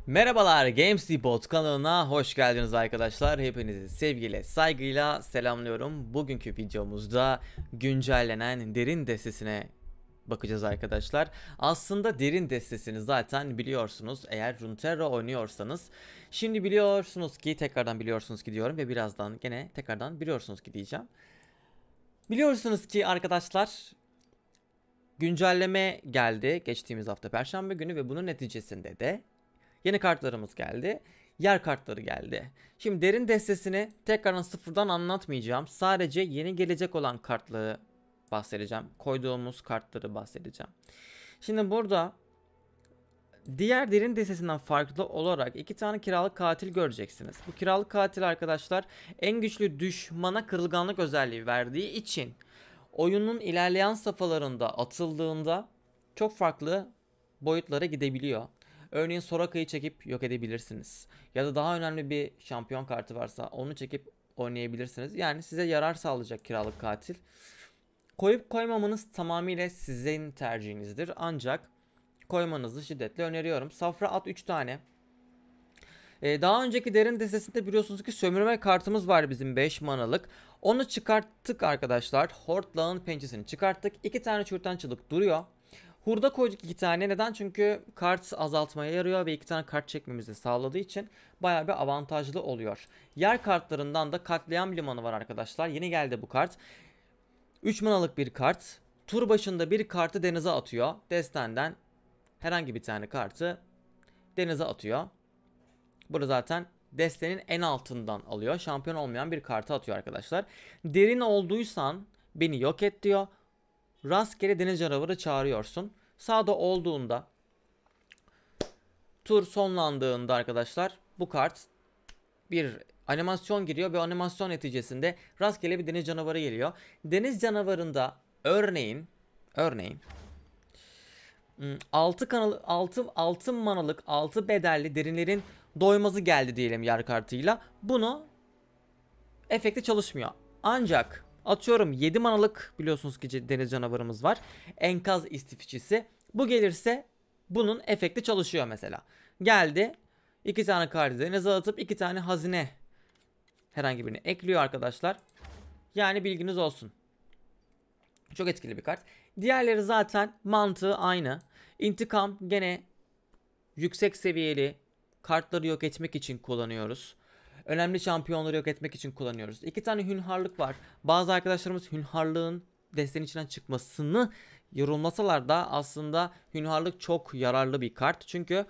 Merhabalar, GamesDepot kanalına hoş geldiniz arkadaşlar. Hepinizi sevgiyle, saygıyla selamlıyorum. Bugünkü videomuzda güncellenen derin destesine bakacağız arkadaşlar. Aslında derin destesini zaten biliyorsunuz eğer Runeterra oynuyorsanız. Şimdi biliyorsunuz ki, tekrardan biliyorsunuz ki diyorum ve birazdan gene tekrardan biliyorsunuz ki diyeceğim. Biliyorsunuz ki arkadaşlar, güncelleme geldi geçtiğimiz hafta Perşembe günü ve bunun neticesinde de yeni kartlarımız geldi. Yer kartları geldi. Şimdi derin destesini tekrardan sıfırdan anlatmayacağım. Sadece yeni gelecek olan kartları bahsedeceğim. Koyduğumuz kartları bahsedeceğim. Şimdi burada diğer derin destesinden farklı olarak iki tane kiralık katil göreceksiniz. Bu kiralık katil arkadaşlar en güçlü düşmana kırılganlık özelliği verdiği için oyunun ilerleyen safhalarında atıldığında çok farklı boyutlara gidebiliyor. Örneğin Soraka'yı çekip yok edebilirsiniz. Ya da daha önemli bir şampiyon kartı varsa onu çekip oynayabilirsiniz. Yani size yarar sağlayacak kiralık katil. Koyup koymamanız tamamıyla sizin tercihinizdir. Ancak koymanızı şiddetle öneriyorum. Safra at 3 tane. Daha önceki derin destesinde biliyorsunuz ki sömürme kartımız var bizim 5 manalık. Onu çıkarttık arkadaşlar. Hortlağın pençesini çıkarttık. 2 tane çığırtkançılık duruyor. Hurda koyduk 2 tane. Neden? Çünkü kart azaltmaya yarıyor ve 2 tane kart çekmemizi sağladığı için bayağı bir avantajlı oluyor. Yer kartlarından da katliam limanı var arkadaşlar. Yeni geldi bu kart. 3 manalık bir kart. Tur başında bir kartı denize atıyor. Destenden herhangi bir tane kartı denize atıyor. Burada zaten destenin en altından alıyor. Şampiyon olmayan bir kartı atıyor arkadaşlar. Derin olduysan beni yok et diyor. Rastgele deniz canavarı çağırıyorsun. Sağda olduğunda tur sonlandığında arkadaşlar bu kart bir animasyon giriyor ve animasyon neticesinde rastgele bir deniz canavarı geliyor. Deniz canavarında örneğin 6 manalık 6 bedelli derinlerin doymazı geldi diyelim yer kartıyla. Bunu efekti çalışmıyor. Ancak atıyorum 7 manalık biliyorsunuz ki deniz canavarımız var. Enkaz istifçisi. Bu gelirse bunun efekti çalışıyor mesela. Geldi 2 tane kartı denize atıp 2 tane hazine herhangi birini ekliyor arkadaşlar. Yani bilginiz olsun. Çok etkili bir kart. Diğerleri zaten mantığı aynı. İntikam gene yüksek seviyeli kartları yok etmek için kullanıyoruz. Önemli şampiyonları yok etmek için kullanıyoruz. 2 tane hünharlık var. Bazı arkadaşlarımız hünharlığın destenin içinden çıkmasını yorulmasalar da aslında hünharlık çok yararlı bir kart. Çünkü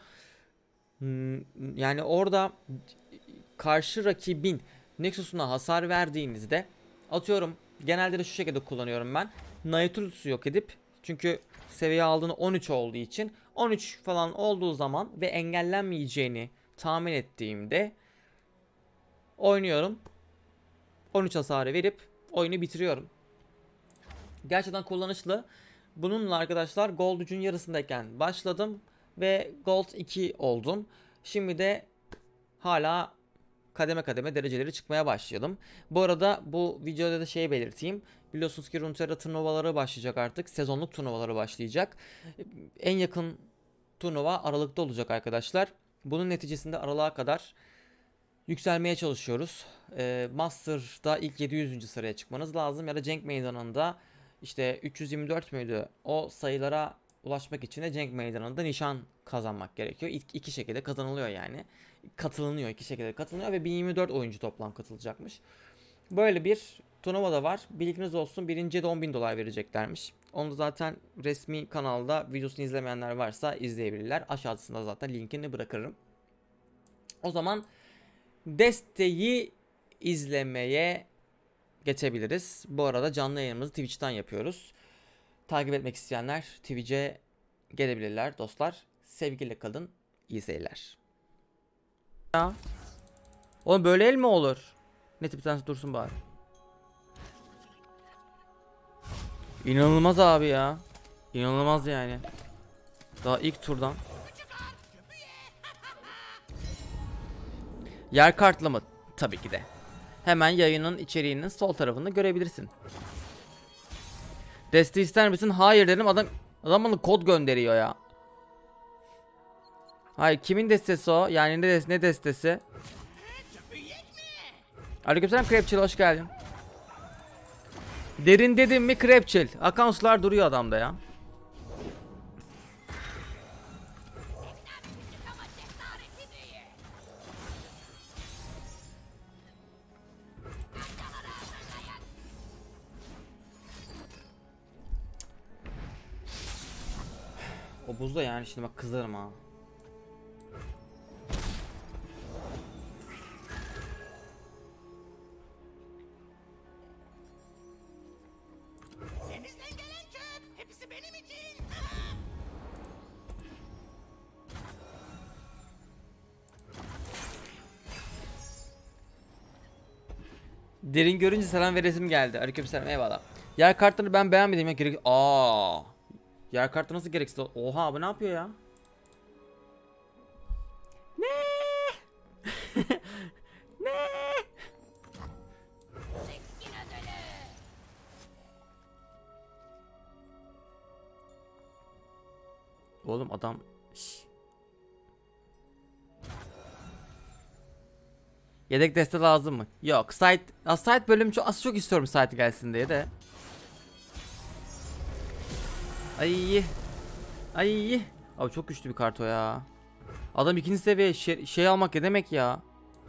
yani orada karşı rakibin Nexus'una hasar verdiğinizde atıyorum genelde de şu şekilde kullanıyorum ben. Nautilus yok edip çünkü seviye aldığını 13 olduğu için 13 falan olduğu zaman ve engellenmeyeceğini tahmin ettiğimde oynuyorum. 13 hasarı verip oyunu bitiriyorum. Gerçekten kullanışlı. Bununla arkadaşlar Gold 3'ün yarısındayken başladım ve Gold 2 oldum. Şimdi de hala kademe kademe dereceleri çıkmaya başladım. Bu arada bu videoda da şey belirteyim. Biliyorsunuz ki Runeterra turnuvaları başlayacak artık. Sezonluk turnuvaları başlayacak. En yakın turnuva Aralık'ta olacak arkadaşlar. Bunun neticesinde Aralık'a kadar yükselmeye çalışıyoruz. Master'da ilk 700. sıraya çıkmanız lazım. Ya da Cenk Meydanı'nda işte 324 müydü? O sayılara ulaşmak için de Cenk Meydanı'nda nişan kazanmak gerekiyor. İki şekilde kazanılıyor yani. Katılınıyor, iki şekilde katılınıyor ve 1024 oyuncu toplam katılacakmış. Böyle bir turnuva da var. Bilginiz olsun, birinciye de 10.000 dolar vereceklermiş. Onu da zaten resmi kanalda videosunu izlemeyenler varsa izleyebilirler. Aşağısında zaten linkini bırakırım. O zaman desteği izlemeye geçebiliriz. Bu arada canlı yayınımızı Twitch'ten yapıyoruz. Takip etmek isteyenler Twitch'e gelebilirler dostlar. Sevgiyle kalın. İyi seyirler. Ya. Oğlum böyle el mi olur? Neyse bir tanesi dursun bari. İnanılmaz abi ya. İnanılmaz yani. Daha ilk turdan. Yer kartlı mı? Tabii ki de. Hemen yayının içeriğinin sol tarafında görebilirsin. Desteği ister misin? Hayır dedim. Adam bana kod gönderiyor ya. Hayır, kimin destesi o? Yani ne destesi? Aleykümselam Krepçil, hoş geldin. Derin dedim mi Krepçil? Akan sular duruyor adamda ya. O buzda yani, şimdi bak kızarım ha. Denizden gelen çöp, hepsi benim için. Derin görünce selam veresim geldi. Aleykümselam, eyvallah. Yer kartları ben beğenmedim ya, gerek. Yer kartı nasıl gereksiz? Oha, bu ne yapıyor ya? Ne? Ne? Oğlum adam. Şş. Yedek deste lazım mı? Yok. Site bölümü çok istiyorum, site gelsin diye de. Ay. Ay. Abi çok güçlü bir kart o ya. Adam ikinci seviye şey almak ne demek ya?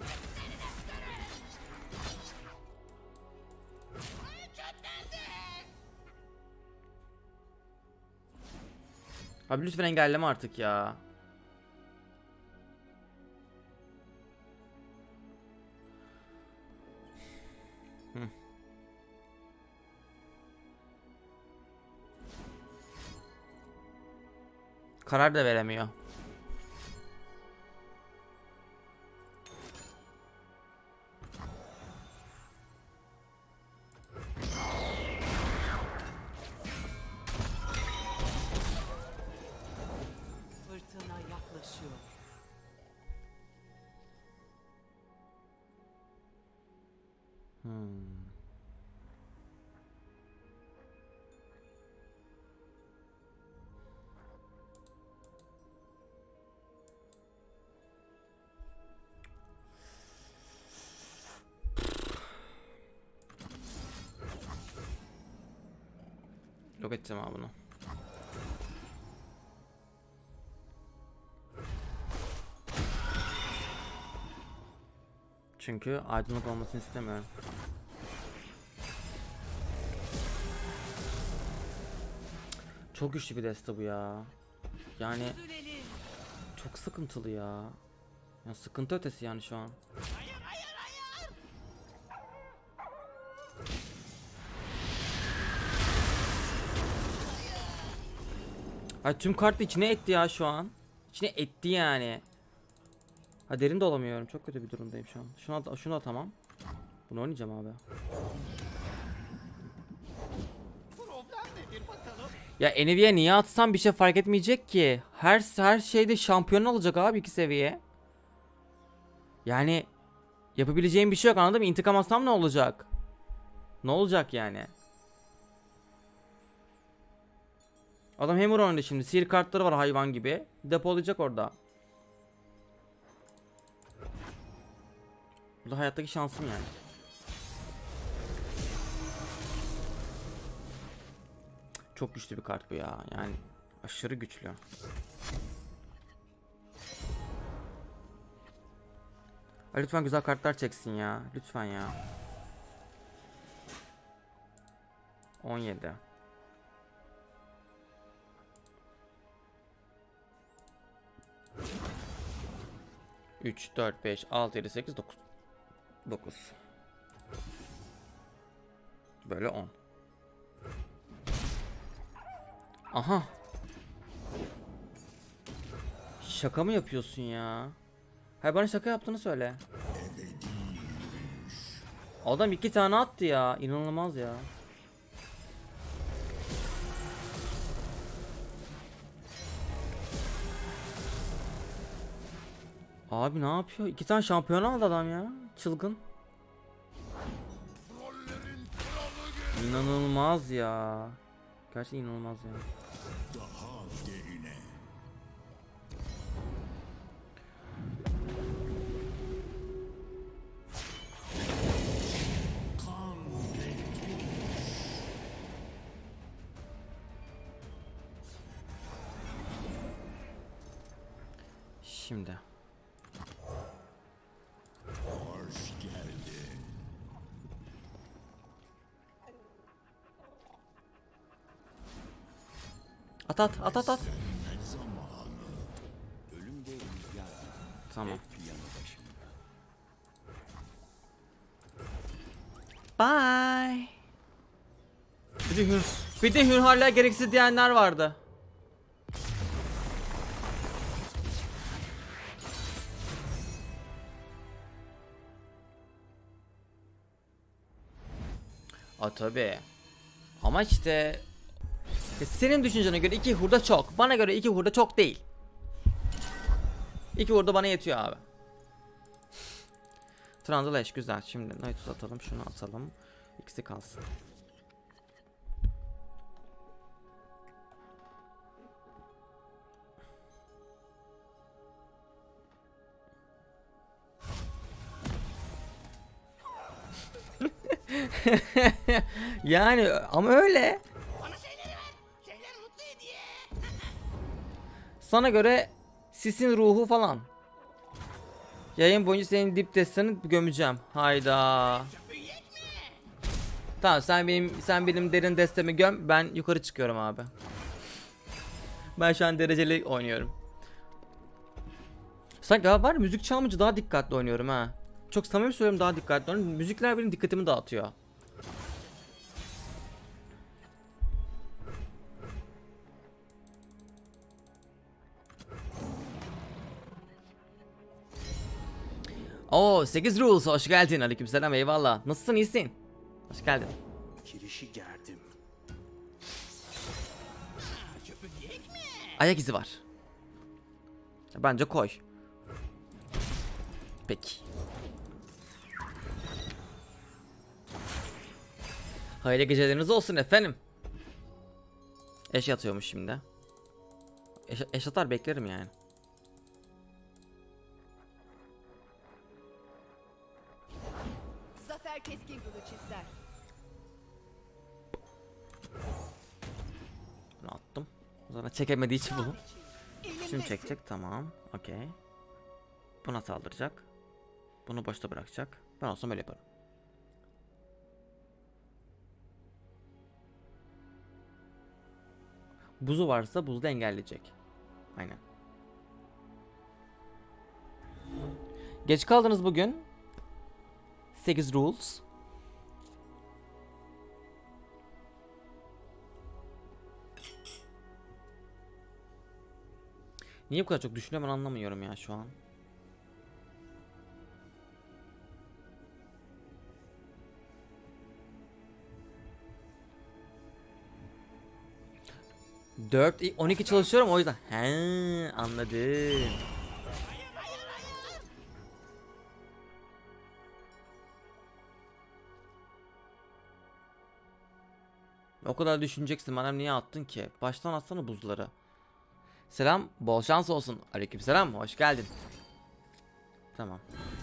Abi lütfen engelleme artık ya. Karar da veremiyor. Fırtına yaklaşıyor. Yok edeceğim abi bunu. Çünkü aydınlık olmasını istemiyorum. Çok güçlü bir deste bu ya. Yani çok sıkıntılı ya. Ya sıkıntı ötesi yani şu an. Ay, tüm kartı içine etti ya şu an. İçine etti yani. Ha, derin de olamıyorum. Çok kötü bir durumdayım şu an. Şunu da tamam. Bunu oynayacağım abi. Problem nedir bakalım? Ya Enevi'ye niye atsam bir şey fark etmeyecek ki. Her şeyde şampiyon olacak abi 2 seviye. Yani yapabileceğim bir şey yok, anladın mı? İntikam alsam ne olacak? Ne olacak yani? Adam hammer oynadı şimdi. Sihir kartları var hayvan gibi. Depolayacak orada. Bu da hayattaki şansım yani. Çok güçlü bir kart bu ya. Yani aşırı güçlü. Lütfen güzel kartlar çeksin ya. Lütfen ya. 17. 3, 4, 5, 6, 7, 8, 9. 9. Böyle 10. Aha. Şaka mı yapıyorsun ya? Hayır, bana şaka yaptığını söyle. Adam 2 tane attı ya. İnanılmaz ya. Abi ne yapıyor? 2 tane şampiyon aldı adam ya. Çılgın. İnanılmaz ya. Gerçekten inanılmaz ya. Şimdi. At at at at at. Tamam. Bye. Bir de hünharlığa gereksiz diyenler vardı. Tabi. Ama işte senin düşüncene göre 2 hurda çok. Bana göre 2 hurda çok değil. 2 hurda bana yetiyor abi. Trundle güzel. Şimdi Knight atalım. Şunu atalım. İkisi kalsın. Yani ama öyle. Bana şeyleri ver. Şeyler mutlu hediye. Sana göre sisin ruhu falan. Yayın boyunca senin dip desteni gömeceğim. Hayda. Büyüyek mi? Tamam sen benim derin destemi göm. Ben yukarı çıkıyorum abi. Ben şu an dereceli oynuyorum. Sanki var müzik çalmayınca daha dikkatli oynuyorum ha. Çok samimi söylüyorum, daha dikkatli oynuyorum. Müzikler benim dikkatimi dağıtıyor. Oo 8 Rules hoş geldin. Aleykümselam, eyvallah. Nasılsın, iyisin? Hoş geldin. Kirişi gerdim. Çöpü giyek mi? Ayak izi var. Bence koy. Peki. Hayırlı geceleriniz olsun efendim. Eş yatıyormuş şimdi. Eş atar, beklerim yani. Zafer keskin kılıç ister. Bunu attım. Sonra çekemediği için bunu. Şimdi Elimdesin. çekecek, tamam. Okey. Buna saldıracak. Bunu boşta bırakacak. Ben olsam öyle yaparım. Buzu varsa buzda engelleyecek. Aynen. Geç kaldınız bugün. 8 Rules. Niye bu kadar çok düşünüyorum, ben anlamıyorum ya şu an. Dört, 12 çalışıyorum o yüzden. He, anladım. O kadar düşüneceksin, bana niye attın ki? Baştan atsana buzları. Selam, bol şans olsun. Aleykümselam, hoş geldin. Tamam.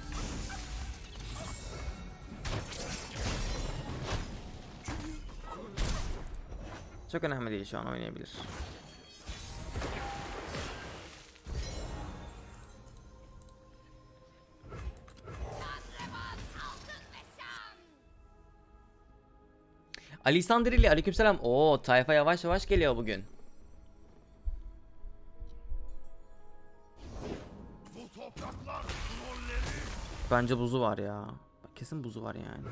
Çok önemli değil, şu an oynayabilir. Alisandrili, aleykümselam. Oo, tayfa yavaş yavaş geliyor bugün. Bence buzu var ya. Kesin buzu var yani.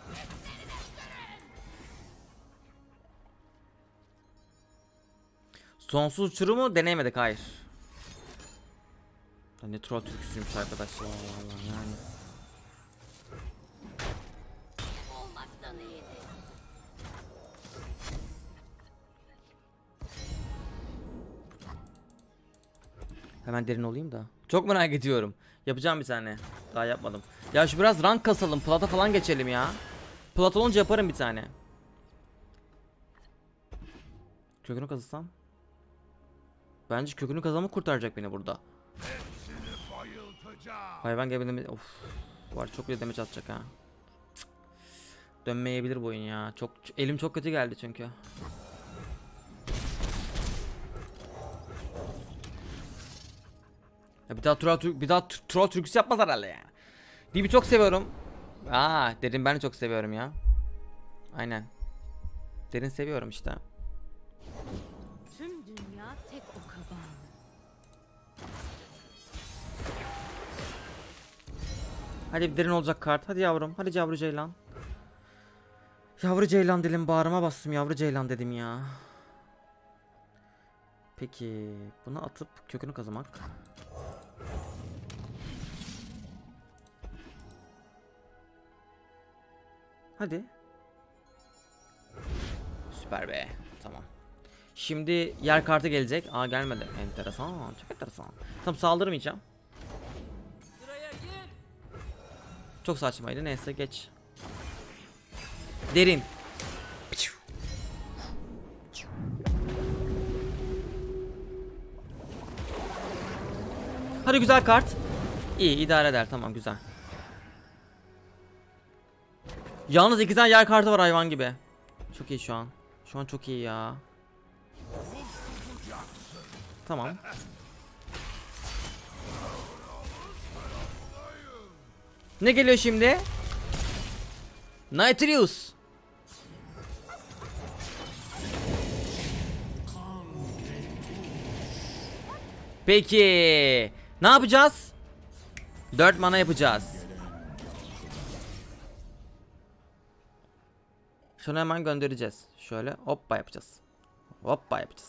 Sonsuz uçurumu deneyemedik, hayır. Ne troll türküsüymüş arkadaşlar, vallahi yani. Olmaktan iyidir. Hemen derin olayım da. Çok merak ediyorum. Yapacağım bir tane. Daha yapmadım. Ya şu biraz rank kasalım. Plata falan geçelim ya. Plat olunca yaparım bir tane. Kökünü kazısam. Bence kökünü kazanma kurtaracak beni burada. Hayvan gibi of. Var, çok iyi damage atacak ha. Cık. Dönmeyebilir bu oyun ya. Elim çok kötü geldi çünkü. Ya bir daha troll türküsü yapmaz herhalde yani. Deep'i çok seviyorum. Derin ben de çok seviyorum ya. Aynen. Derin seviyorum işte. Tüm dünya tek oka bağlı. Hadi bir derin olacak kart. Hadi yavrum. Hadi yavru ceylan. Yavru ceylan dilim bağrıma bastım. Yavru ceylan dedim ya. Peki bunu atıp kökünü kazımak. Hadi. Süper be. Tamam. Şimdi yer kartı gelecek. Gelmedi. Enteresan. Çok enteresan. Tam saldırmayacağım. Çok saçmaydı. Neyse geç. Derin. Hadi güzel kart. İyi idare eder. Tamam güzel. Yalnız 2 tane yer kartı var hayvan gibi. Çok iyi şu an. Şu an çok iyi ya. Tamam. Ne geliyor şimdi? Nitrius. Peki. Ne yapacağız? 4 mana yapacağız. Şunu hemen göndereceğiz. Şöyle hoppa yapacağız. Hoppa yapacağız.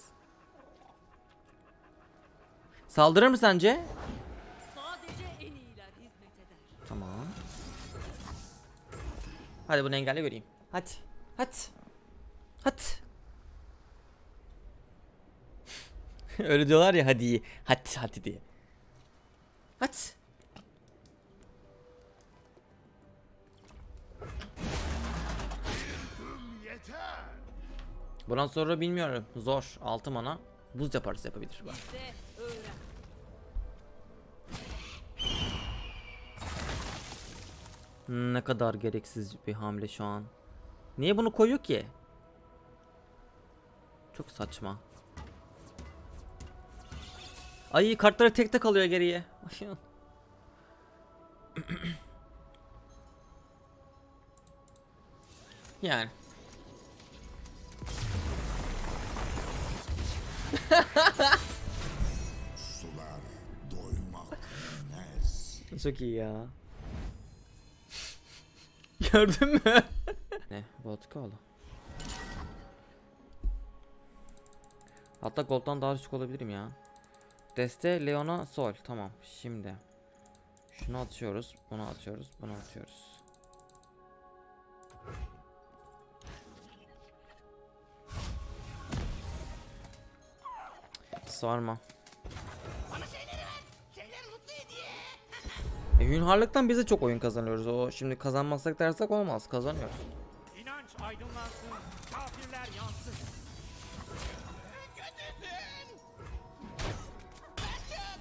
Saldırır mı sence? Sadece en iyiler hizmet eder. Tamam. Hadi bunu engelle göreyim. Hadi. Hadi. Hadi. Öyle diyorlar ya hadi. Hadi diye. Hadi. Bundan sonra bilmiyorum. Zor. 6 mana. Buz yaparsa yapabilir. Bak. İşte öğren. Ne kadar gereksiz bir hamle şu an. Niye bunu koyuyor ki? Çok saçma. Ay kartları tek tek alıyor geriye. Yani. Sular doymak bilmez. Çok iyi ya. Gördün mü? Ne? Vodka oğlum. Hatta Gold'dan daha düşük olabilirim ya. Deste Leona Sol. Tamam. Şimdi. Şunu atıyoruz. Bunu atıyoruz. Bunu atıyoruz. Sarma. Bana şeyleri ver. Şeyler mutlu hediye. Hünharlıktan biz de çok oyun kazanıyoruz. O şimdi kazanmazsak dersek olmaz. Kazanıyoruz. İnanç aydınlansın, kafirler yansın. Kötüsün. Kaçın.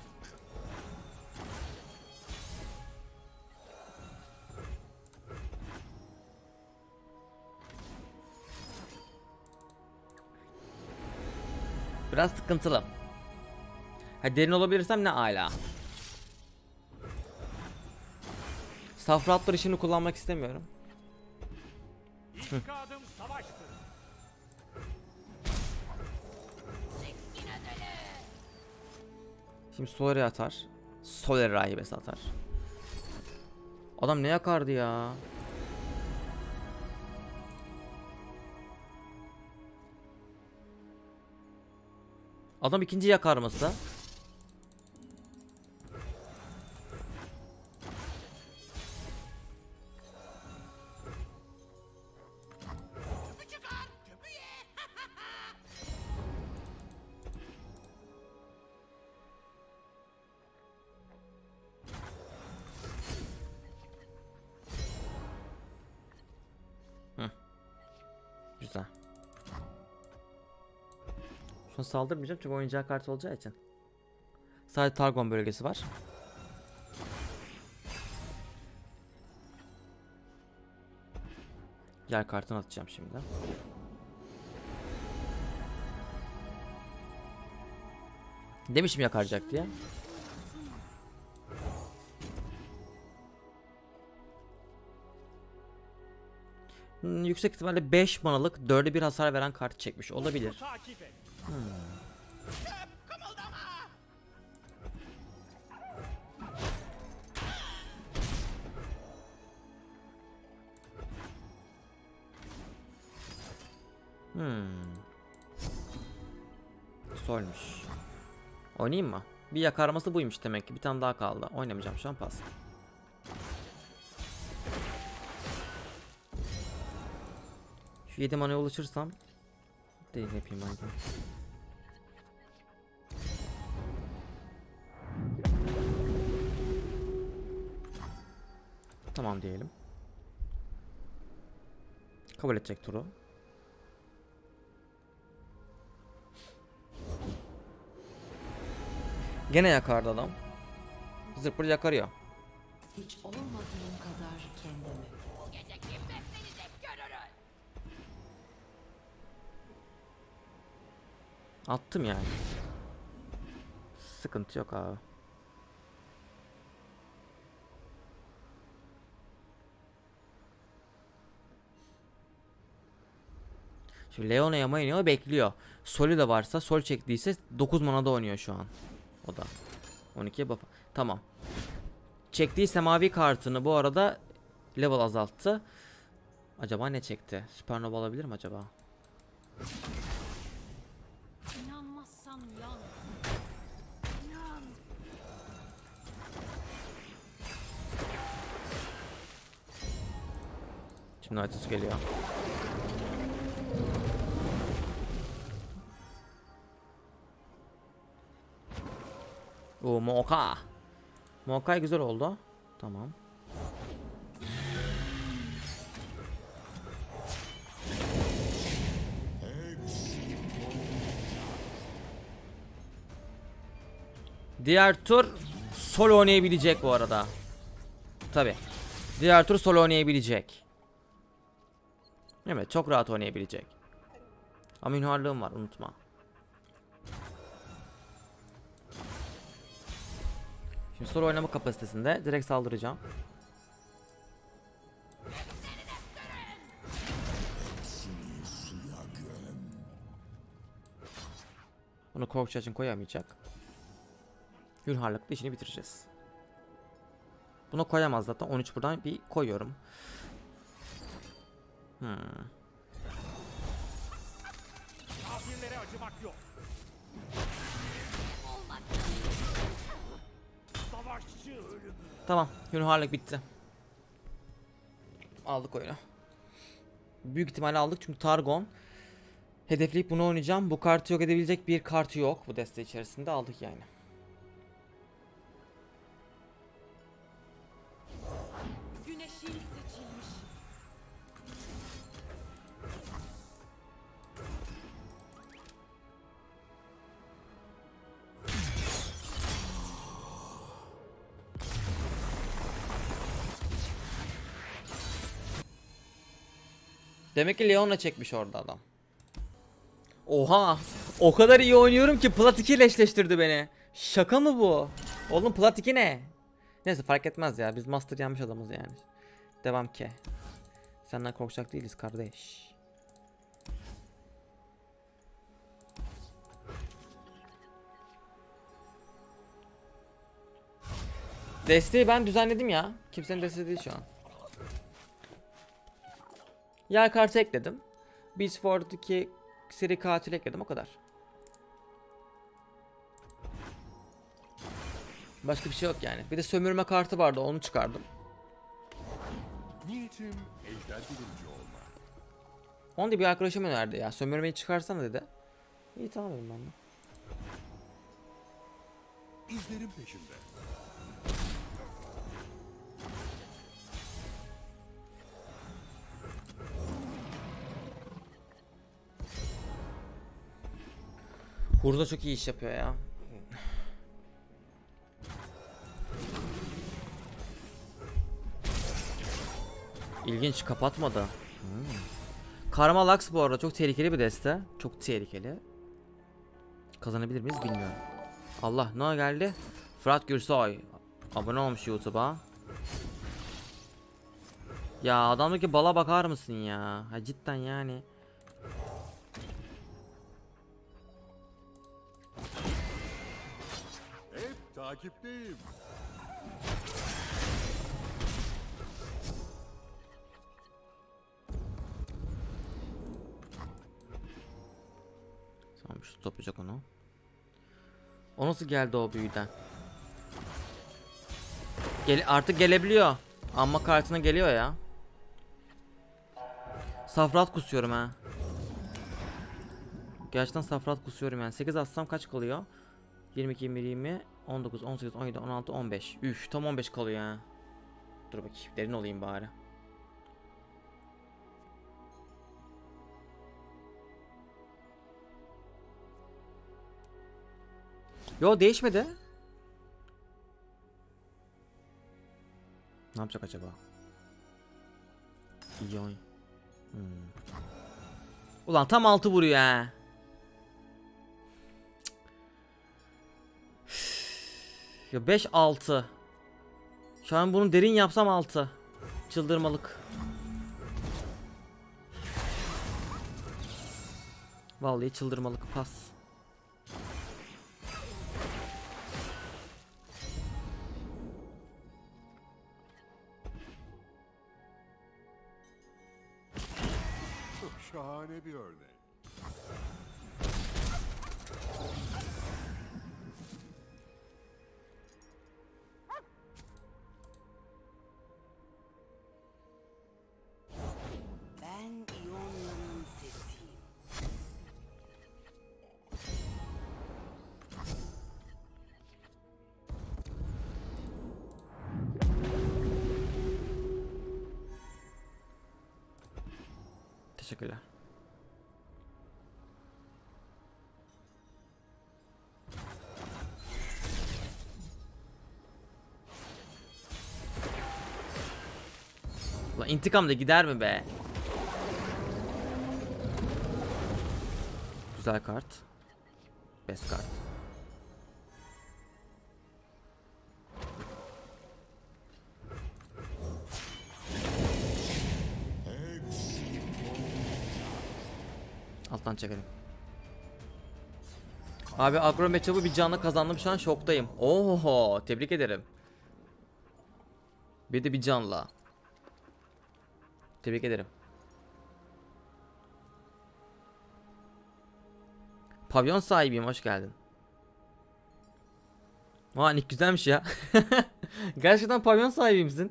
Biraz sıkıntılı. Ha derin olabilirsem ne ala. Safra atları şimdi kullanmak istemiyorum. İtikadım savaştır. Şimdi Soler'i atar. Soler rahibesi atar. Adam ne yakardı ya? Adam ikinci yakar mısa? Çöpü çıkar. Çöpü ye. Güzel. Şunu saldırmayacağım çünkü oyuncağı kartı olacağı için. Sadece Targon bölgesi var. Yer kartını atacağım şimdi. Demişim yakaracak diye. Yüksek ihtimalle 5 manalık 4'e 1 hasar veren kart çekmiş olabilir. Takip et. Kımıldama. Solmuş. Oynayayım mı? Bir yakarması buymuş demek ki. Bir tane daha kaldı. Oynamayacağım şu an, pas. Şu 7 manaya ulaşırsam değil yapayım ben de. Tamam diyelim. Kabul edecek turu. Gene yakardı adam. Zırpır yakarıyor. Hiç olmadığım kadar kendimi. Bu gece kim beslenecek görürüz. Attım yani. Sıkıntı yok abi. Şimdi Leona Yamaino bekliyor. Sol'ü de varsa, Sol çektiyse 9 manada oynuyor şu an. O da 12'ye buff. Tamam. Çektiği semavi kartını bu arada level azalttı. Acaba ne çekti? Supernova olabilir mi acaba? İnanmazsan yan. İnan. Şimdi Nightus geliyor. Oo, Moka. Moka güzel oldu. Tamam. Diğer tur solo oynayabilecek bu arada. Tabi. Diğer tur solo oynayabilecek. Evet, çok rahat oynayabilecek. Ama ünharlığım var, unutma. Şimdi solo oynama kapasitesinde direkt saldıracağım. Bunu korkçu için koyamayacak. Ünharlıkla işini bitireceğiz. Bunu koyamaz zaten. 13 buradan bir koyuyorum. Kafirlere acımak yok. Savaşçı ölümü. Tamam. Ünharlık bitti. Aldık oyunu. Büyük ihtimalle aldık çünkü Targon. Hedefleyip bunu oynayacağım. Bu kartı yok edebilecek bir kartı yok. Bu deste içerisinde aldık yani. Güneşin seçilmiş. Demek ki Leon'la çekmiş orada adam. Oha! O kadar iyi oynuyorum ki Plat 2 ile eşleştirdi beni. Şaka mı bu? Oğlum Plat 2 ne? Neyse fark etmez ya. Biz Master yanmış adamız yani. Devam ki. Senden korkacak değiliz kardeş. Desteği ben düzenledim ya. Kimsenin desteği değil şu an. Yer kartı ekledim. Beachford'daki seri katil ekledim, o kadar. Başka bir şey yok yani. Bir de sömürme kartı vardı, onu çıkardım. Niyetim ejder bilimci olmak. Onu da bir arkadaşım önerdi ya. Sömürmeyi çıkarsana dedi. İyi, tamam dedim ben de. İzlerim peşinde. Hurda çok iyi iş yapıyor ya. İlginç, kapatmadı. Karma Lux bu arada çok tehlikeli bir deste. Çok tehlikeli. Kazanabilir miyiz bilmiyorum. Allah, ne geldi? Fırat Gürsoy abone olmuş YouTube'a. Ya adamdaki bala bakar mısın ya? Ha cidden yani. Hep takipteyim. Tamam şu toplayacak onu. O nasıl geldi o büyüden? Artık gelebiliyor. Amma kartına geliyor ya. Safrat kusuyorum ha. Gerçekten safrat kusuyorum yani. 8 atsam kaç kalıyor? 22, 21, 20, 19, 18, 17, 16, 15. Üf tam 15 kalıyor ha. Dur bakayım derin olayım bari. Yo değişmedi. Ne yapacak acaba? İyi oyun. Ulan tam 6 vuruyor ha. Ya 5 6. Şu an bunu derin yapsam 6. Çıldırmalık. Vallahi çıldırmalık pas. Çok şahane bir örnek. Ben İonya'nın sesiyim. Teşekkürler. Ulan intikam da gider mi be? Güzel kart. Best kart. Alttan çekelim. Abi agro matchup'ı bir canlı kazandım, şu an şoktayım. Oho, tebrik ederim. Bir de bir canla. Tebrik ederim. Pavyon sahibiyim, hoş geldin. Aa nick güzelmiş ya. Gerçekten pavyon sahibi misin?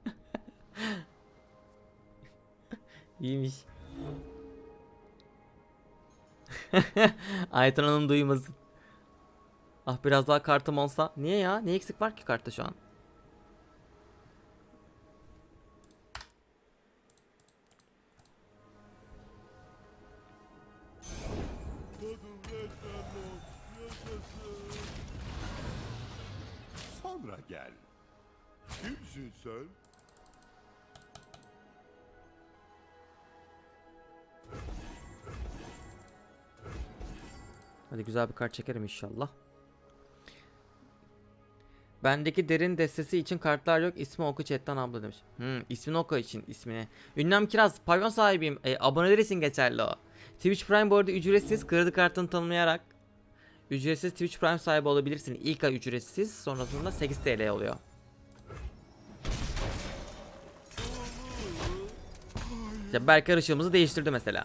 İyiymiş. Aytan Hanım duymasın. Ah biraz daha kartım olsa. Niye ya? Ne eksik var ki kartta şu an? Sonra gel. Kimsin sen? Hadi güzel bir kart çekerim inşallah. Bendeki derin destesi için kartlar yok. İsmi oku chatten abla demiş. İsmini oku için ismini. Ünlem Kiraz. Pavyon sahibiyim. Aboneler için geçerli o. Twitch Prime bu arada ücretsiz. Kredi kartını tanımlayarak ücretsiz Twitch Prime sahibi olabilirsin. İlk ay ücretsiz. Sonrasında 8 TL oluyor. Ya Berker ışığımızı değiştirdi mesela.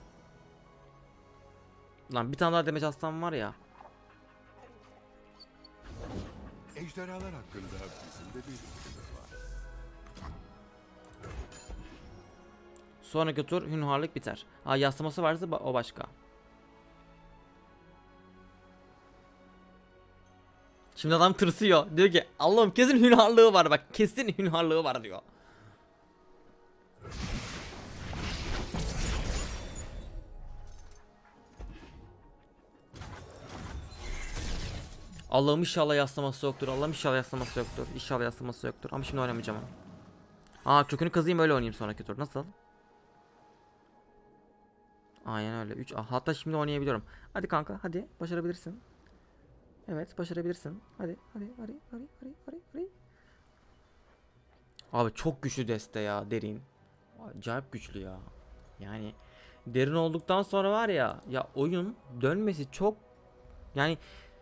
Lan bir tane daha damage aslan var ya. Ejderhalar hakkında bizim de bir fikrimiz var. Sonraki tur hünharlık biter. Ha yaslaması varsa o başka. Şimdi adam tırsıyor. Diyor ki Allah'ım kesin hünharlığı var bak. Kesin hünharlığı var diyor. Allah'ım inşallah yaslaması yoktur. Allah'ım inşallah yaslaması yoktur. İnşallah yaslaması yoktur. Ama şimdi oynamayacağım onu. Aa kökünü kazıyım öyle oynayayım sonraki tur. Nasıl? Aynen öyle. 3 hatta şimdi oynayabiliyorum. Hadi kanka hadi başarabilirsin. Evet başarabilirsin. Hadi hadi hadi hadi hadi hadi hadi. Abi çok güçlü deste ya derin. Acayip güçlü ya. Yani derin olduktan sonra var ya, ya oyun dönmesi çok, yani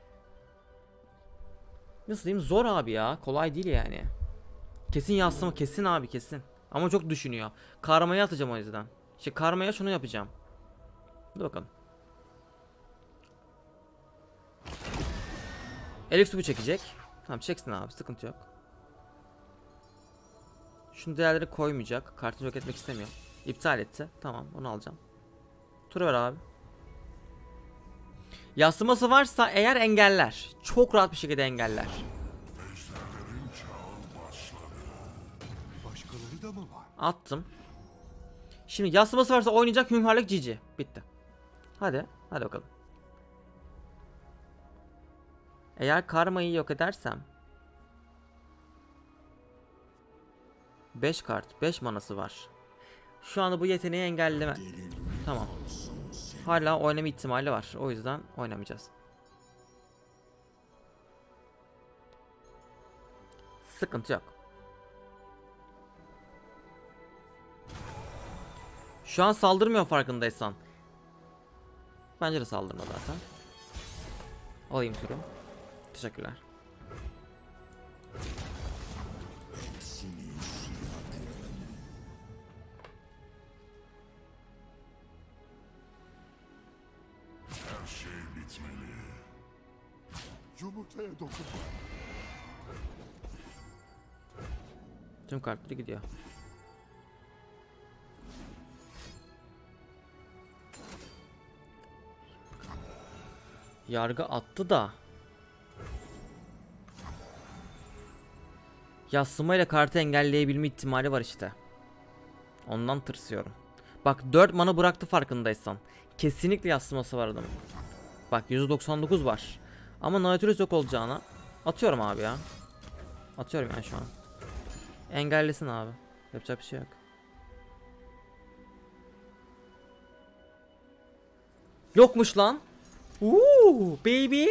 nasıl diyeyim, zor abi ya. Kolay değil yani. Kesin yaslama, kesin abi, kesin. Ama çok düşünüyor. Karmaya atacağım o yüzden. İşte karmaya şunu yapacağım. Hadi bakalım. Elif su çekecek. Tamam, çeksin abi, sıkıntı yok. Şunu değerleri koymayacak. Kartını yok etmek istemiyor. İptal etti. Tamam, onu alacağım. Turu ver abi. Yaslaması varsa eğer engeller. Çok rahat bir şekilde engeller. Ejderlerin çağı başladı. Başkaları da mı var? Attım. Şimdi yaslaması varsa oynayacak, hünkârlık cici. Bitti. Hadi. Hadi bakalım. Eğer karmayı yok edersem 5 kart, 5 manası var. Şu anda bu yeteneği engelleme. Tamam. Hala oynama ihtimali var. O yüzden oynamayacağız. Sıkıntı yok. Şu an saldırmıyor farkındaysan. Bence de saldırma zaten. Alayım turu. Teşekkürler. Her şey bitmeli. Yumurtaya dokunma. Tüm kartları gidiyor. Yargı attı da. Yaslamayla kartı engelleyebilme ihtimali var işte. Ondan tırsıyorum. Bak 4 mana bıraktı farkındaysan. Kesinlikle yaslaması var adamın. Bak 199 var. Ama Nautilus yok olacağına atıyorum abi ya. Atıyorum yani şu an. Engellesin abi. Yapacak bir şey yok. Yokmuş lan. Baby.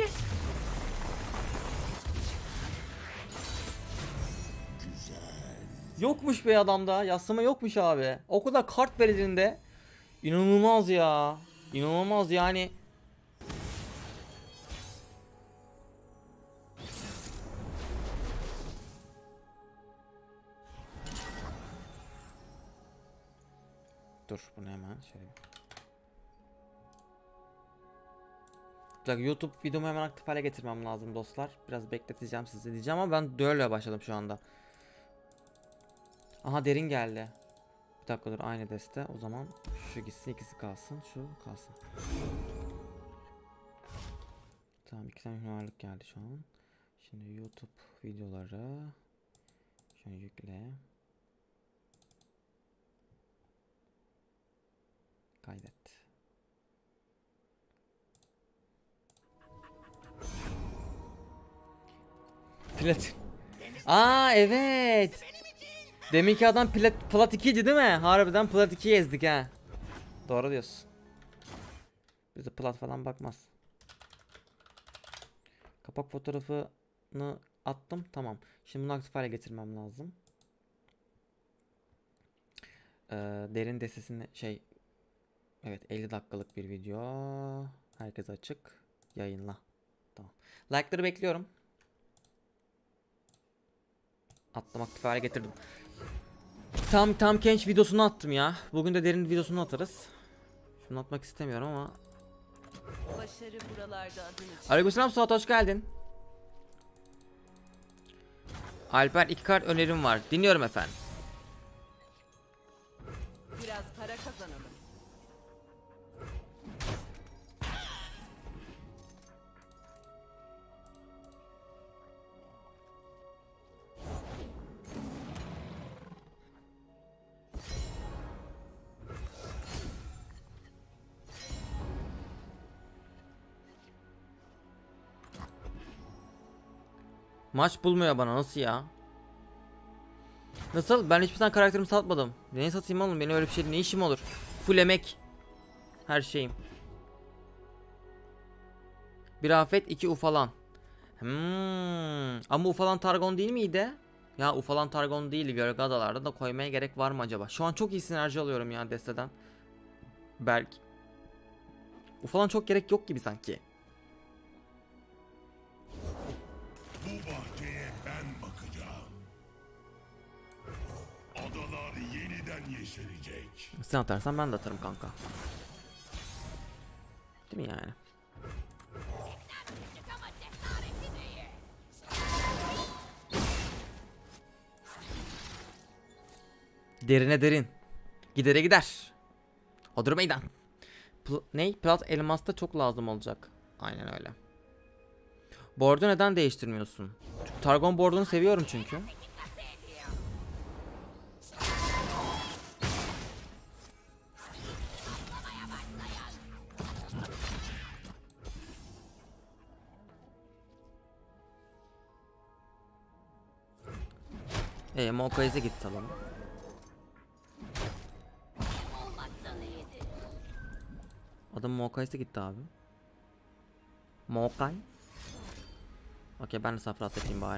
Yokmuş be adamda. Yaslama yokmuş abi. O kadar kart verildiğinde inanılmaz ya. İnanılmaz yani. Dur bunu hemen şöyle. Bir dakika, YouTube videomu hemen aktif hale getirmem lazım dostlar. Biraz bekleteceğim sizi diyeceğim ama ben duello'ya başladım şu anda. Aha derin geldi. Bir dakika dur, aynı deste. O zaman şu gitsin, ikisi kalsın. Şu kalsın. Tamam, 2 tane hünerlik geldi şu an. Şimdi YouTube videoları. Şunu yükle. Kaydet. Plat. Aa evet. Deminki adam plat 2'ydi değil mi? Harbiden plat 2'yi ezdik ha. Doğru diyorsun. Bize plat falan bakmaz. Kapak fotoğrafını attım. Tamam. Şimdi bunu aktif hale getirmem lazım. Derin destesini evet 50 dakikalık bir video. Herkes açık. Yayınla. Tamam. Like'ları bekliyorum. Attım, aktif hale getirdim. Tam Kench videosunu attım ya. Bugün de derin videosunu atarız. Şunu atmak istemiyorum ama. Başarı buralarda adını çıkar. Aleykümselam Suat, hoş geldin. Alper 2 kart önerim var. Dinliyorum efendim. Biraz para kazanalım. Maç bulmuyor bana, nasıl ya? Nasıl? Ben hiçbir tane karakterimi satmadım. Neyi satayım oğlum? Benim öyle bir şeyle ne işim olur? Full emek. Her şeyim. Bir afet, 2 ufalan. Ama ufalan Targon değil miydi? Ya ufalan Targon değil, gölge adalarda da koymaya gerek var mı acaba? Şu an çok iyi sinerji alıyorum ya desteden. Berk. Ufalan çok gerek yok gibi sanki. Bu bahçeye ben bakacağım. Adalar yeniden yeşerecek. Sen atarsan ben de atarım kanka. Değil mi yani? Küçük ama cesaretli değil. Derine derin. Gidere gider. Odur meydan. Ney? Plat elmasta çok lazım olacak. Aynen öyle. Board'u neden değiştirmiyorsun? Targon board'unu seviyorum çünkü. Mokay'e git tamam. Olmaktan iyidir. Adam Mokay'e gitti abi. Mokay. Okey, ben de safra atayım bari.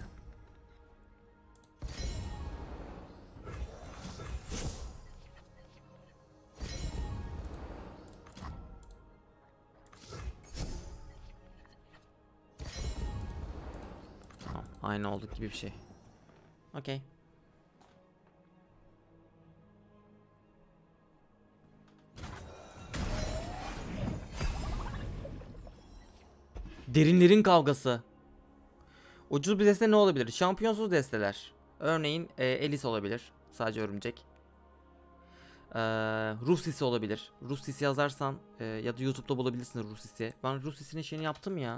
Tamam, aynı olduk gibi bir şey. Okey. Derinlerin kavgası. Ucuz bir deste ne olabilir? Şampiyonsuz desteler. Örneğin Elis olabilir. Sadece örümcek. Ruh sisi olabilir. Ruh sisi yazarsan ya da YouTube'da bulabilirsin ruh sisi. Ben ruh sisinin şeyini yaptım ya.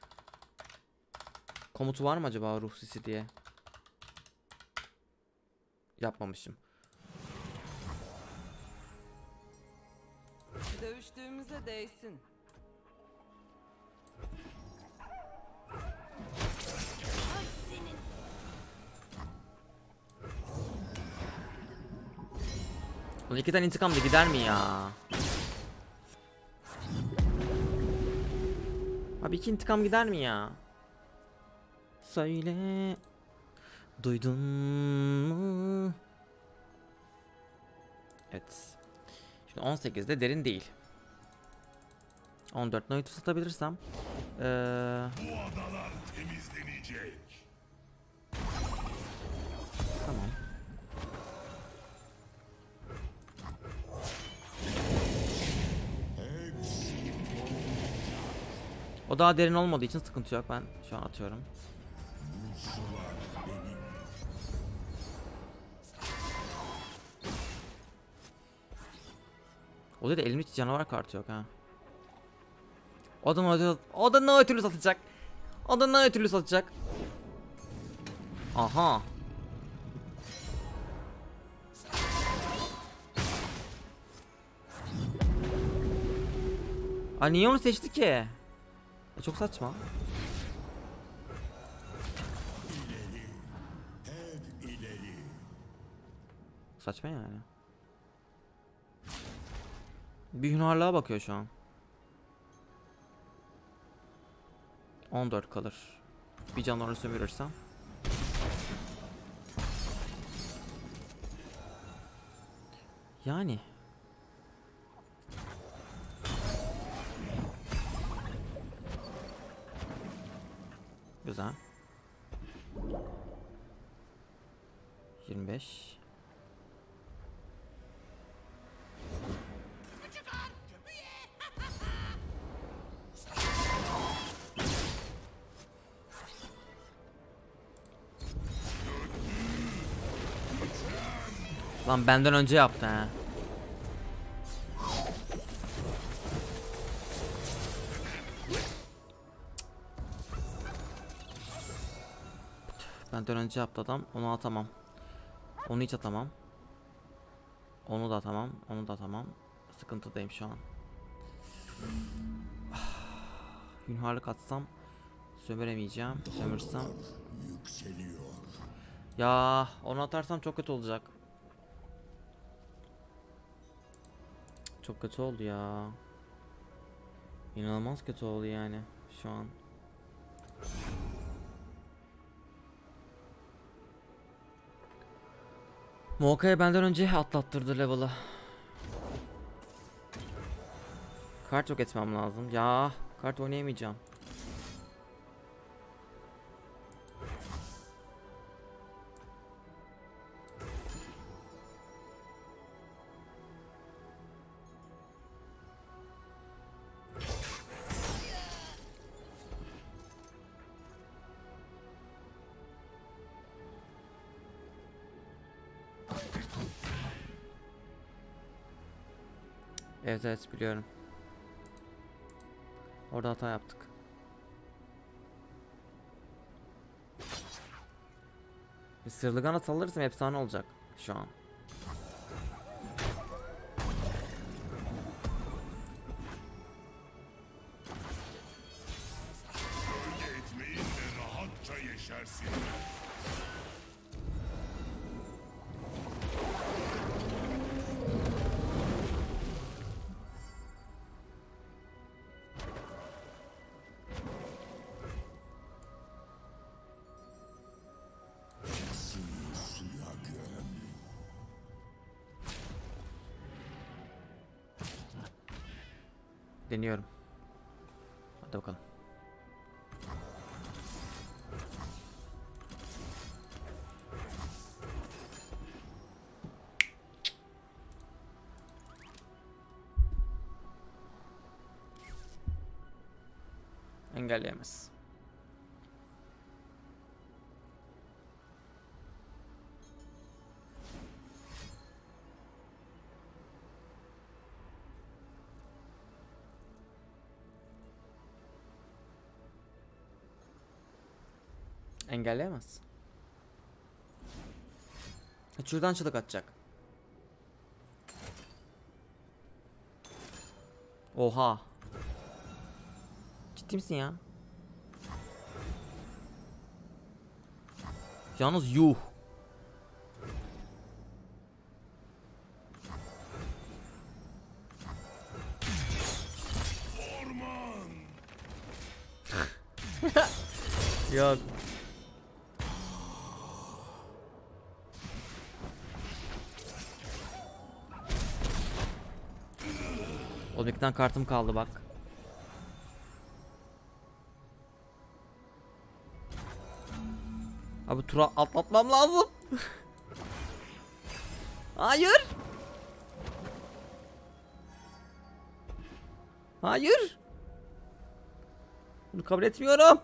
Komutu var mı acaba ruh sisi diye? Yapmamışım. Dövüştüğümüze değsin. Ay senin. Ulan 2 tane intikam da gider mi ya? Abi 2 intikam gider mi ya? Söyle. Duydun mu? Evet. Şimdi 18'de derin değil. 14 Noitu satabilirsem. Bu adalar temizlenecek. Tamam. O daha derin olmadığı için sıkıntı yok. Ben şu an atıyorum. O da elimde hiç canavar kartı yok ha. O da ne ötürü satacak. O da ne ötürü satacak. Aha. Ay niye onu seçti ki? Çok saçma. Saçma yani. Bir hünarlığa bakıyor şu an. 14 kalır. Bir canlı sömürürsem. Yani. Güzel. 25. Lan benden önce yaptı ha. Benden önce yaptı adam. Onu atamam. Onu hiç atamam. Onu da atamam. Onu da atamam. Sıkıntıdayım şu an. Hünharlık atsam sömüremeyeceğim. Sömürsem. Ya onu atarsam çok kötü olacak. Çok kötü oldu ya. İnanılmaz kötü oldu yani şu an. Moka'ya benden önce atlattırdı level'ı. Kart yok etmem lazım. Ya kart oynayamayacağım. Evet evet biliyorum. Orada hata yaptık. Bir sırlıgan at alırsam efsane olacak şu an. Etmeyin de rahatça yaşarsın. Deniyorum. Hadi bakalım. Engelleyemez. Engelleyemez. Şuradan çığlık atacak. Oha. Ciddi misin ya? Yalnız yuh. Orman. Yok. O bir tane kartım kaldı bak. Abi tura atlatmam lazım. Hayır. Hayır. Bunu kabul etmiyorum.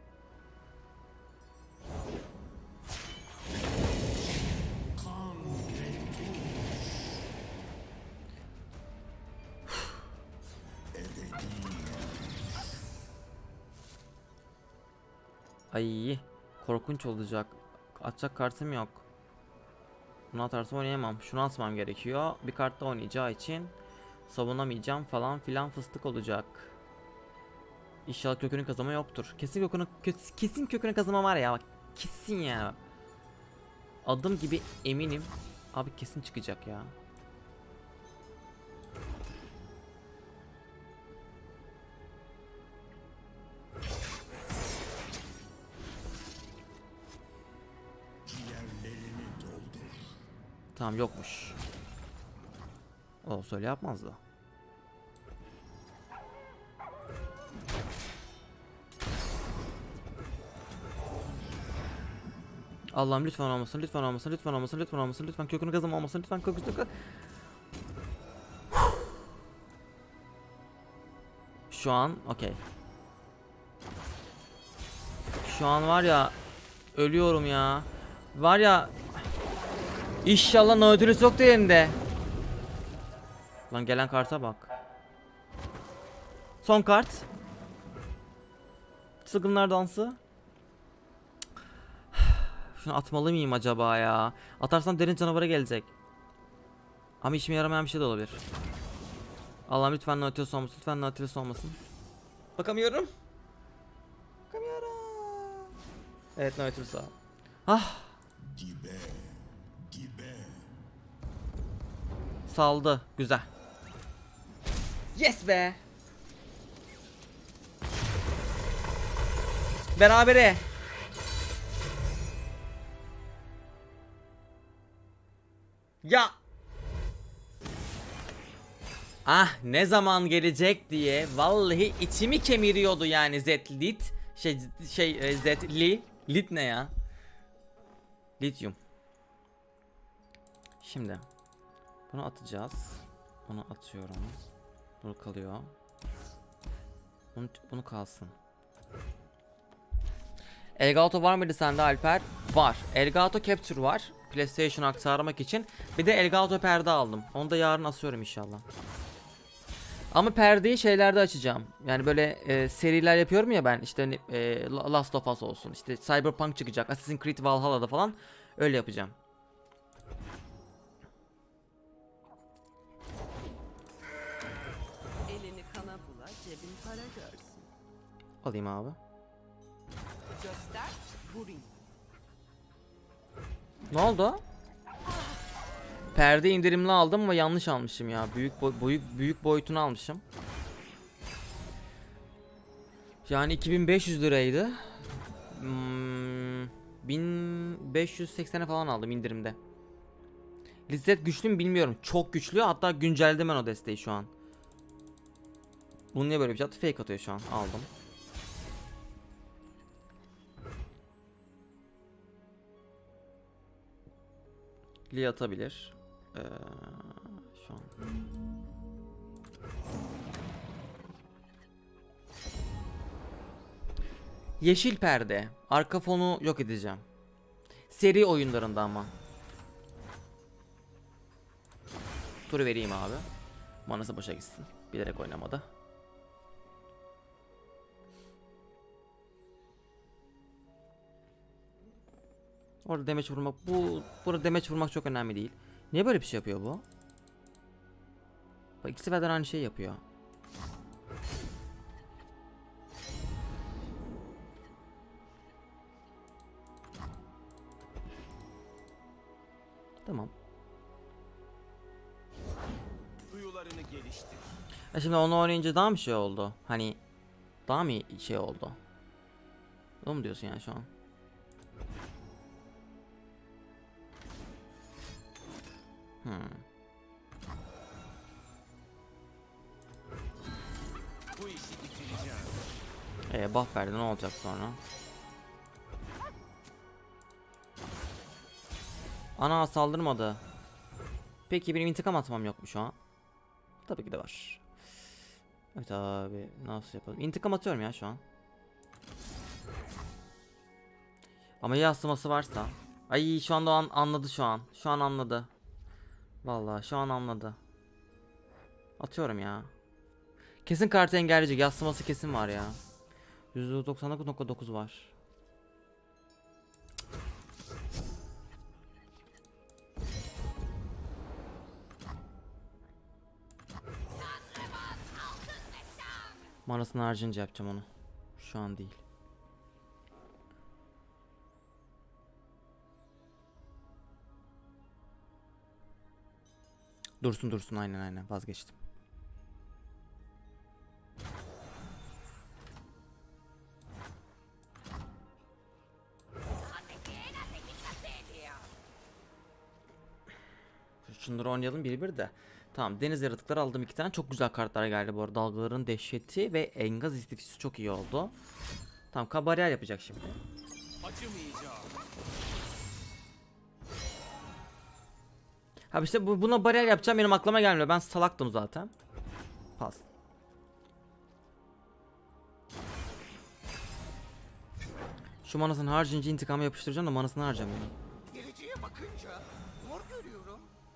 Ay, korkunç olacak. Atacak kartım yok. Bunu atarsam oynayamam. Şunu atmam gerekiyor. Bir kartla oynayacağı için savunamayacağım falan filan, fıstık olacak. İnşallah kökünün kazanma yoktur. Kesin kökünün kazanma var ya bak. Kesin ya. Adım gibi eminim. Abi kesin çıkacak ya. Tamam yokmuş. O öyle yapmazdı. Allah'ım lütfen olmasın, lütfen olmasın, lütfen olmasın, lütfen olmasın, lütfen kökünü kazanma olmasın, lütfen kökünü. Şu an okey. Şu an var ya, ölüyorum ya. Var ya, İnşallah Nautilus yok da yerinde. Lan gelen karta bak. Son kart. Çılgınlar dansı. Şunu atmalı mıyım acaba ya? Atarsam derin canavara gelecek. Ama işime yaramayan bir şey de olabilir. Allah'ım lütfen Nautilus olmasın. Lütfen Nautilus olmasın. Bakamıyorum. Bakamıyorum. Evet Nautilus al. Ah. Dibe. Saldı. Güzel. Yes be. Berabere. Ya. Ah, ne zaman gelecek diye vallahi içimi kemiriyordu yani Zedlit. Zedli. Lit ne ya? Lityum. Şimdi bunu atacağız. Bunu atıyorum. Bunu kalıyor. Bunu kalsın. Elgato var mıydı sende Alper? Var. Elgato Capture var. PlayStation aktarmak için. Bir de Elgato perde aldım. Onu da yarın asıyorum inşallah. Ama perdeyi şeylerde açacağım. Yani böyle seriler yapıyorum ya ben. İşte Last of Us olsun. İşte Cyberpunk çıkacak. Assassin's Creed Valhalla'da falan. Öyle yapacağım. Elini kana bula, cebin para görsün. Alayım abi. Göster, vurayım. Ne oldu? Perde indirimli aldım ama yanlış almışım ya. Büyük boyutunu almışım. Yani 2500 liraydı. 1580'e falan aldım indirimde. Lizzet güçlü mü bilmiyorum. Çok güçlü. Hatta güncelledim ben o desteği şu an. Bunu niye böyle bir şey attı? Fake atıyor şu an. Aldım. Li atabilir. Şu an. Yeşil perde. Arka fonu yok edeceğim. Seri oyunlarında ama. Turu vereyim abi. Manası boşa gitsin. Bilerek oynamadı. Orada demeç vurmak, burada demeç vurmak çok önemli değil. Niye böyle bir şey yapıyor bu? Bak, ikisi birden aynı şey yapıyor. Tamam. Duyularını geliştir. Şimdi onu oynayınca daha mı şey oldu? Hani daha mı şey oldu? Ne mu diyorsun yani şu an? Bu işi bitireceğim. Buff verdi, ne olacak sonra? Ana saldırmadı. Peki benim intikam atmam yok mu şu an? Tabii ki de var. Evet abi, nasıl yapalım? İntikam atıyorum ya şu an. Ama ya asılması varsa. Ay şu anda anladı şu an. Şu an anladı. Vallahi şu an anladı. Atıyorum ya. Kesin kartı engelleyecek. Yaslaması kesin var ya. %99.9 var. Manasını harcayınca yapacağım onu. Şu an değil. Dursun aynen vazgeçtim. Şunları oynayalım bir de. Tamam, deniz yaratıkları aldım 2 tane. Çok güzel kartlar geldi bu arada. Dalgaların dehşeti ve engaz istifisi çok iyi oldu. Tamam, kabaryer yapacak şimdi. Acımayacağım. Ha işte buna bariyer yapacağım, benim aklıma gelmiyor. Ben salaktım zaten. Pas. Şu manasını harcayınca intikamı yapıştıracağım da manasını harcamıyorum. Geleceğe bakınca mor görüyorum.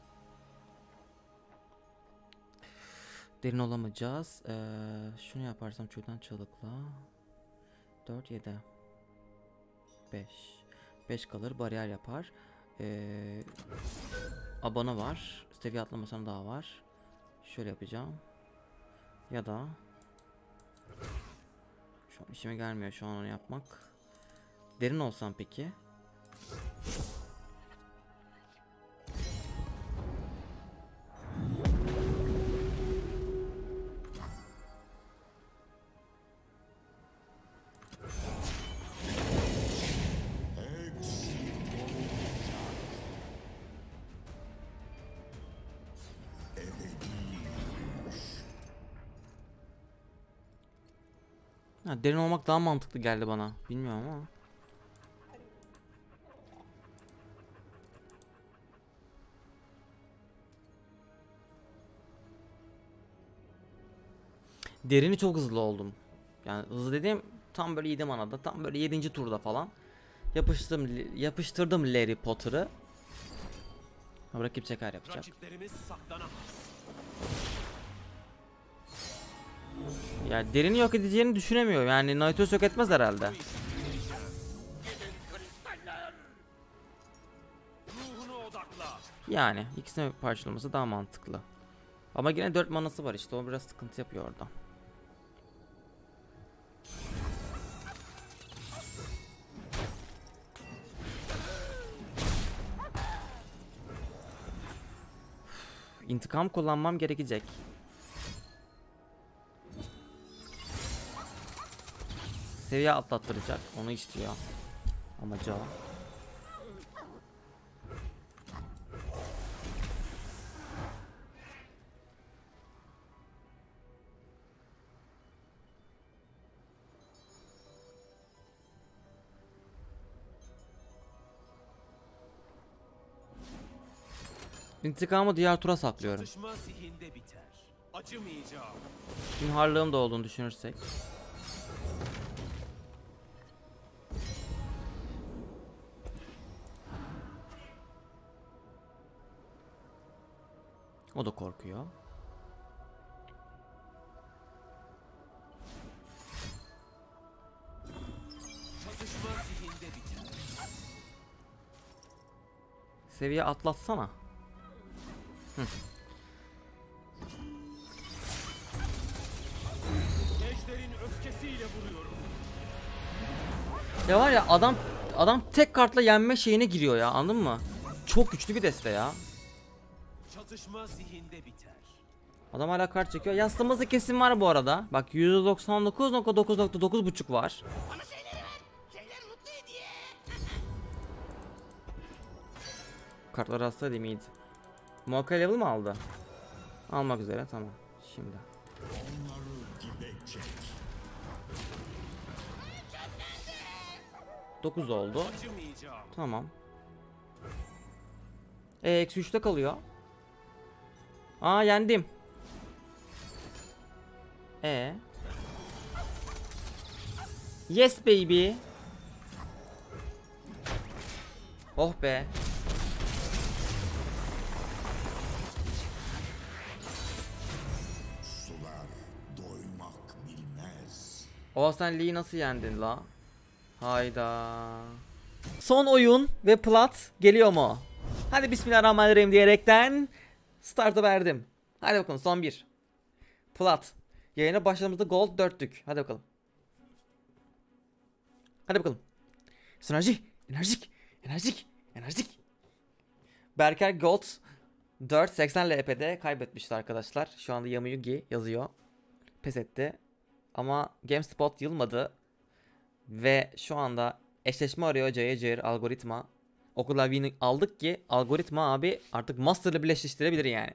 Derin olamayacağız. Şunu yaparsam şuradan çalıkla. 4 7 5 5 kalır, bariyer yapar. Abana var. Seviye atlamasam daha var. Şöyle yapacağım. Ya da şu an işime gelmiyor şu an onu yapmak. Derin olsam peki? Ha, derin olmak daha mantıklı geldi bana. Bilmiyorum ama. Derini çok hızlı oldum. Yani hızlı dediğim tam böyle 7 manada, tam böyle 7. turda falan. Yapıştırdım Harry Potter'ı. Rakip çeker yapacak. Rakiplerimiz saklanamaz. Yani derini yok edeceğini düşünemiyorum. Yani Nautilus yok etmez herhalde. Ruhunu odakla. Yani ikisine parçalaması daha mantıklı. Ama yine 4 manası var işte, o biraz sıkıntı yapıyor orada. İntikam kullanmam gerekecek. Seviye atlattıracak, onu istiyor. Amacı o. İntikamı diğer tura saklıyorum. Çatışma zihinde biter. Acımayacağım. Ünharlığım da olduğunu düşünürsek. O da korkuyor. Çatışma zihinde biter. Seviye atlatsana. Ejderin öfkesiyle vuruyorum. Ya var ya, adam tek kartla yenme şeyine giriyor ya, anladın mı? Çok güçlü bir deste ya. Çatışma zihinde biter. Adam hala kart çekiyor. Yaslaması kesin var bu arada. Bak %99.9.9.5 var. Bana şeyleri ver. Şeyler mutlu hediye. Kartları hasta değil miydi? Moka level mi aldı? Almak üzere, tamam. Şimdi. Onları dibe çek. 9 oldu. Acımayacağım. Tamam. Eksi 3'te kalıyor. Aa, yendim. Yes baby. Oh be. Sular doymak bilmez. O sen Lee'yi nasıl yendin la? Hayda. Son oyun ve plat geliyor mu? Hadi bismillahirrahmanirrahim diyerekten startı verdim. Hadi bakalım, son bir. Plat. Yayına başladığımızda gold 4'tük. Hadi bakalım. Hadi bakalım. Sinerji. Enerjik. Enerjik. Enerjik. Berker gold 480 LP'de kaybetmişti arkadaşlar. Şu anda Yamayugi yazıyor. Pes etti. Ama GameSpot yılmadı. Ve şu anda eşleşme arıyor cayır cayır algoritma. O kadar win aldık ki algoritma abi artık Master'la bile eşleştirebilir yani.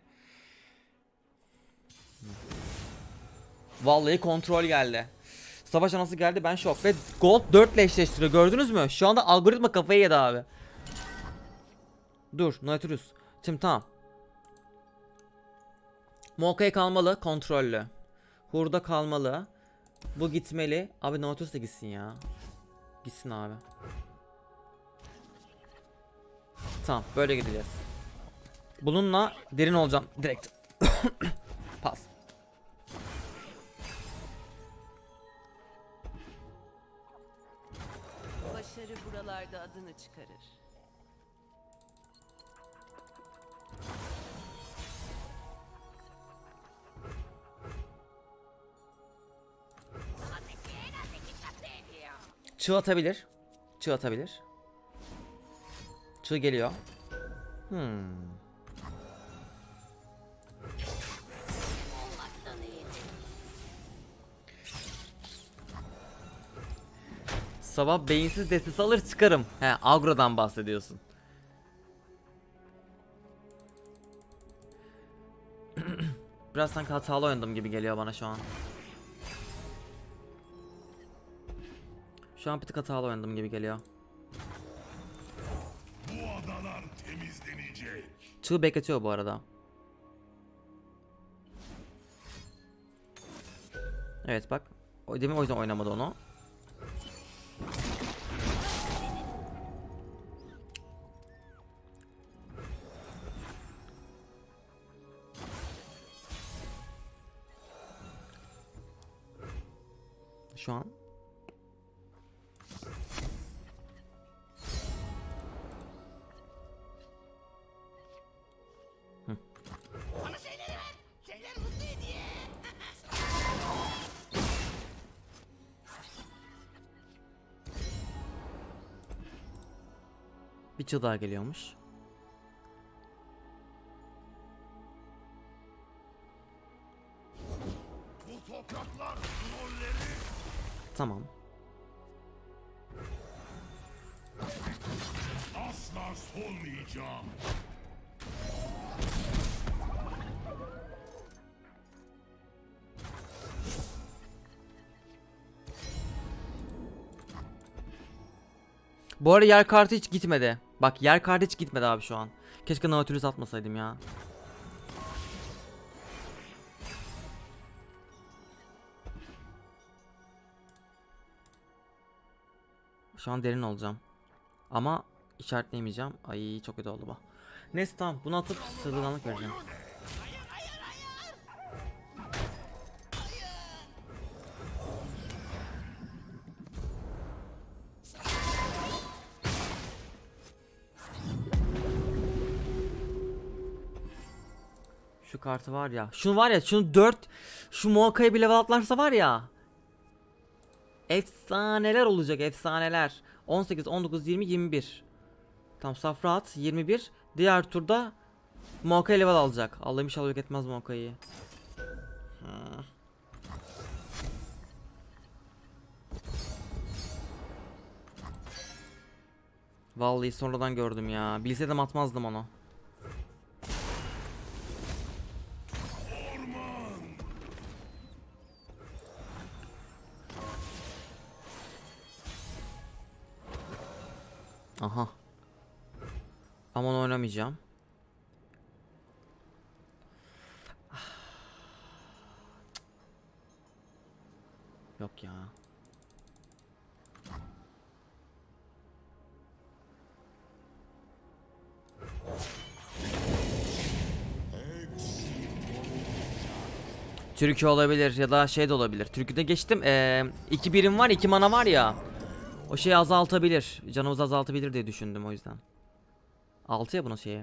Vallahi kontrol geldi. Savaş anası geldi, ben şok. Ve Gold 4 ile eşleştiriyor, gördünüz mü? Şu anda algoritma kafayı yedi abi. Dur Nautilus. Şimdi tamam. Mokay kalmalı, kontrollü. Hurda kalmalı. Bu gitmeli. Abi Nautilus da gitsin ya. Gitsin abi. Tamam, böyle gideceğiz. Bununla derin olacağım direkt. Pas. Başarı buralarda adını çıkarır. Sana peki en az 2 katı hediye. Çığ atabilir. Çığ atabilir. Çığ geliyor. Olmaktan iyidir. Sabah beyinsiz destesi alır çıkarım. He, agrodan bahsediyorsun. Biraz sanki hatalı oynadım gibi geliyor bana şu an. Şu an bir tık hatalı oynadım gibi geliyor. Bu adalar temizlenecek. Çığ bekletiyor bu arada. Evet bak. Demin o yüzden oynamadı onu. Şu an Bana şeyleri ver. Şeyler mutlu hediye. bir çığ daha geliyormuş. Bu topraklar trolleri Tamam. asla solmayacağım. Bu arada yer kartı hiç gitmedi. Bak yer kartı hiç gitmedi abi şu an. Keşke Nautilus atmasaydım ya. Şu an derin olacağım. Ama işaretleyemeyeceğim. Ay çok kötü oldu bu. Neyse tamam bunu atıp sığdırganlık vereceğim. Şu kartı var ya. Şunu var ya şunu 4. Şu Moaka'yı bir level atlarsa var ya. Efsaneler olacak efsaneler. 18, 19, 20, 21. Tamam safra at 21. Diğer turda Moaka'yı level alacak. Allah'ım inşallah yok etmez Moaka'yı. Vallahi sonradan gördüm ya. Bilseydim atmazdım onu. Aha. Ama onu oynamayacağım. Yok ya. Türkiye olabilir ya da şey de olabilir. Türkiye'de geçtim. 2 birim var, 2 mana var ya. O şeyi azaltabilir. Canımızı azaltabilir diye düşündüm o yüzden. 6 ya bunun şeyi.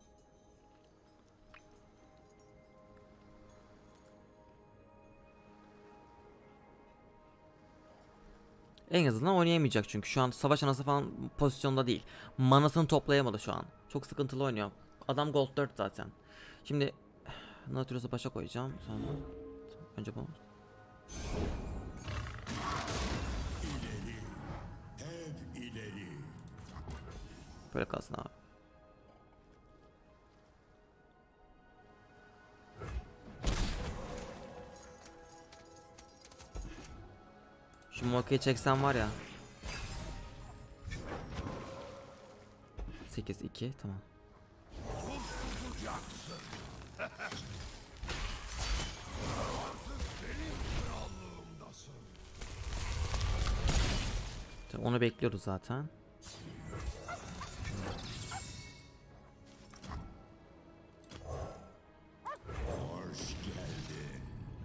En azından oynayamayacak çünkü şu an savaş anası falan pozisyonda değil. Manasını toplayamadı şu an. Çok sıkıntılı oynuyor. Adam gold 4 zaten. Şimdi Nautilus'u başa koyacağım. Sonra önce bu. Hep ileri. Böyle kalsın abi. Şu Moaka'yı çeksem var ya. 8-2 tamam. Onu bekliyoruz zaten. Hoş geldin.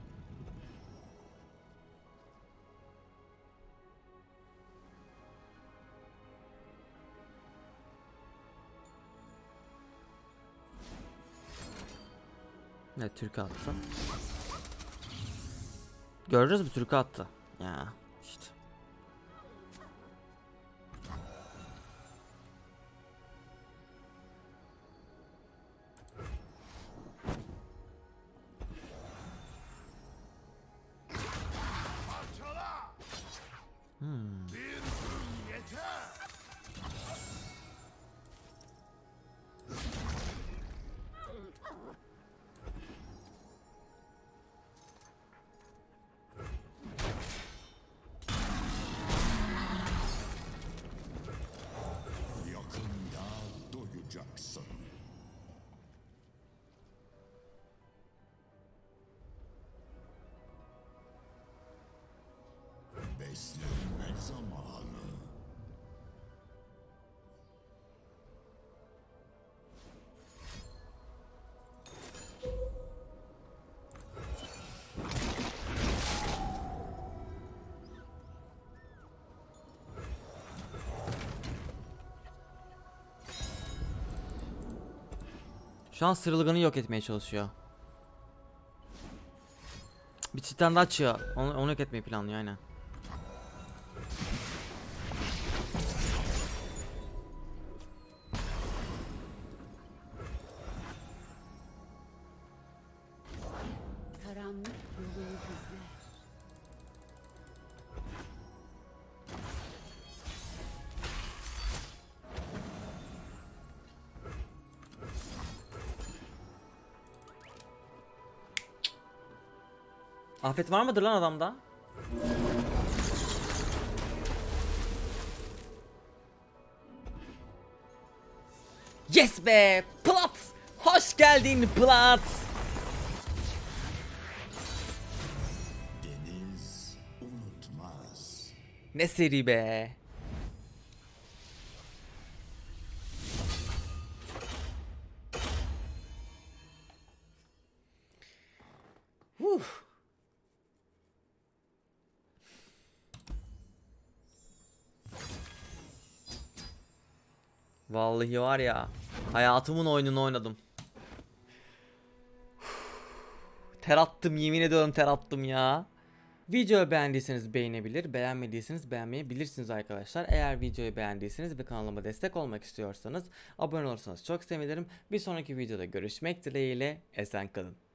Evet Türk attı. Görürüz mü Türk attı. Ya işte. Şu an Sırılgan'ı yok etmeye çalışıyor. Bir çitten daha açıyor. Onu yok etmeyi planlıyor aynen. Karanlık yolunu gizler. Afet var mıdır lan adamda? Yes be! Plat! Hoş geldin Plat! Deniz unutmaz. Ne seri be! Huh. Vallahi var ya, hayatımın oyununu oynadım. Ter attım, yemin ediyorum ter attım ya. Videoyu beğendiyseniz beğenebilir, beğenmediyseniz beğenmeyebilirsiniz arkadaşlar. Eğer videoyu beğendiyseniz ve kanalıma destek olmak istiyorsanız abone olursanız çok sevinirim. Bir sonraki videoda görüşmek dileğiyle, esen kalın.